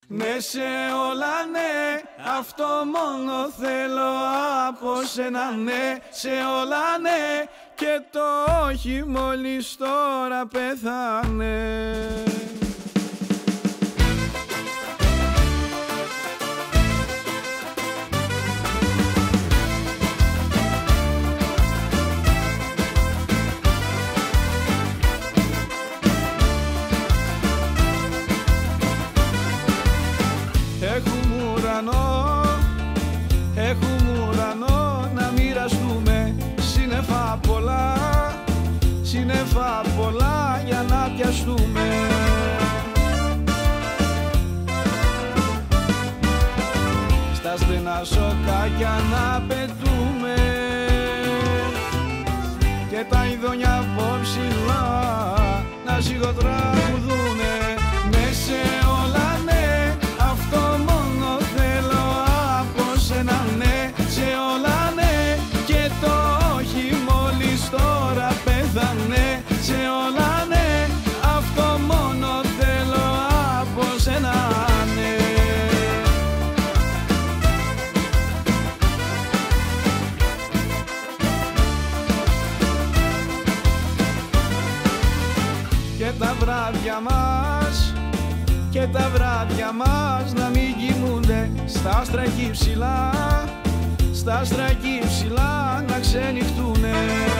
Ναι σε όλα ναι, αυτό μόνο θέλω από σένα. Ναι σε όλα ναι, και το όχι μόλις τώρα πέθανε. Έχουμε ουρανό να μοιραστούμε, σύννεφα πολλά για να πιαστούμε. Στα στενά σοκάκια να πετούμε και τα ειδόνια από ψηλά να σιγοτραγουδούνε. Ναι σε όλα ναι, αυτό μόνο θέλω από σένα. Ναι σε όλα ναι, και το όχι μόλις τώρα πέθανε. Σε όλα ναι, αυτό μόνο θέλω από σένα. Ναι. Και τα βράδια μας να μην κοιμούνται στα άστρα εκεί ψηλά, στα άστρα εκεί ψηλά να ξενυχτούνε.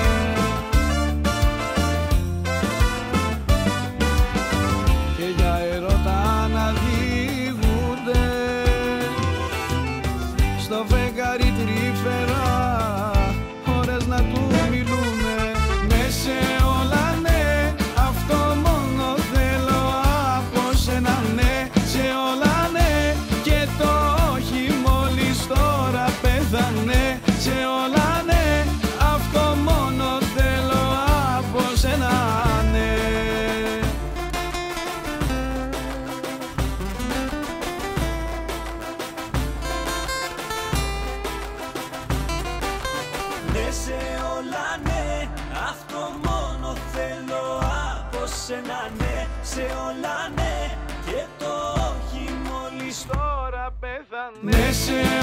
Και για ερώτα να διηγούνται στο φεγγάρι τρυφερά ώρες να του μιλούνε. Ναι σε όλα ναι, αυτό μόνο θέλω από σένα. Ναι σε όλα ναι, και το όχι μόλις τώρα πέθανε. Σε όλα ναι, αυτό μόνο θέλω από σένα. Ναι. Ναι σε όλα ναι, αυτό μόνο θέλω από σένα. Ναι σε όλα ναι, και το όχι μόλις τώρα πέθανε. Ναι σε